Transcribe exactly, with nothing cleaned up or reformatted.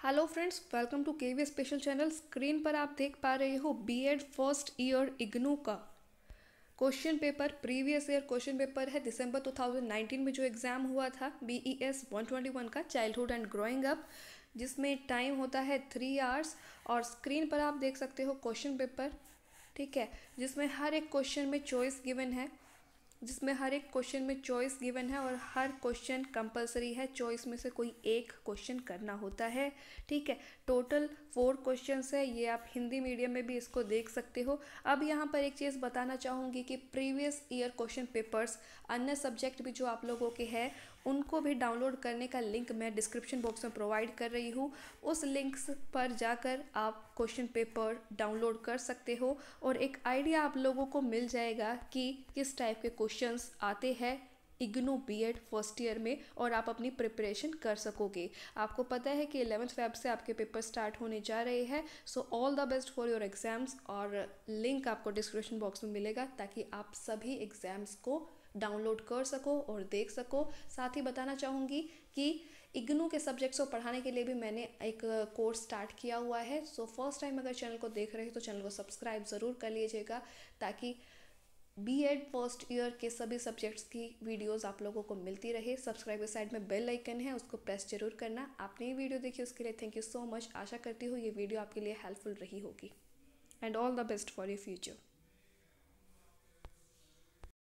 Hello friends, welcome to KV special channel. Screen पर आप देख पा रहे हो बीएड फर्स्ट ईयर इग्नू का question paper. Previous year question paper है दिसंबर दो हज़ार उन्नीस में जो एग्ज़ाम हुआ था बीईएस एक सौ इक्कीस का, चाइल्डहुड एंड ग्रोइंग अप, जिसमें टाइम होता है थ्री आवर्स। और स्क्रीन पर आप देख सकते हो क्वेश्चन पेपर, ठीक है, जिसमें हर एक क्वेश्चन में चॉइस गिवन है जिसमें हर एक क्वेश्चन में चॉइस गिवन है और हर क्वेश्चन कंपलसरी है। चॉइस में से कोई एक क्वेश्चन करना होता है, ठीक है। टोटल फोर क्वेश्चंस है, ये आप हिंदी मीडियम में भी इसको देख सकते हो। अब यहाँ पर एक चीज़ बताना चाहूँगी कि प्रीवियस ईयर क्वेश्चन पेपर्स अन्य सब्जेक्ट भी जो आप लोगों के हैं उनको भी डाउनलोड करने का लिंक मैं डिस्क्रिप्शन बॉक्स में प्रोवाइड कर रही हूँ। उस लिंक पर जाकर आप क्वेश्चन पेपर डाउनलोड कर सकते हो और एक आइडिया आप लोगों को मिल जाएगा कि किस टाइप के क्वेश्चंस आते हैं इग्नू बीएड फर्स्ट ईयर में, और आप अपनी प्रिपरेशन कर सकोगे। आपको पता है कि इलेवेंथ फेब से आपके पेपर स्टार्ट होने जा रहे हैं। So all the best for your exams, और लिंक आपको डिस्क्रिप्शन बॉक्स में मिलेगा ताकि आप सभी एग्जाम्स को डाउनलोड कर सको और देख सको। साथ ही बताना चाहूँगी कि इग्नू के सब्जेक्ट्स को पढ़ाने के लिए भी मैंने एक कोर्स स्टार्ट किया हुआ है। सो फर्स्ट टाइम अगर चैनल को देख रहे हो तो चैनल को सब्सक्राइब ज़रूर कर लीजिएगा ताकि बीएड फर्स्ट ईयर के सभी सब्जेक्ट्स की वीडियोस आप लोगों को मिलती रहे। सब्सक्राइब के साइड में बेल आइकन है, उसको प्रेस जरूर करना। आपने ये वीडियो देखी उसके लिए थैंक यू सो मच। आशा करती हूँ ये वीडियो आपके लिए हेल्पफुल रही होगी। And all the best for your future.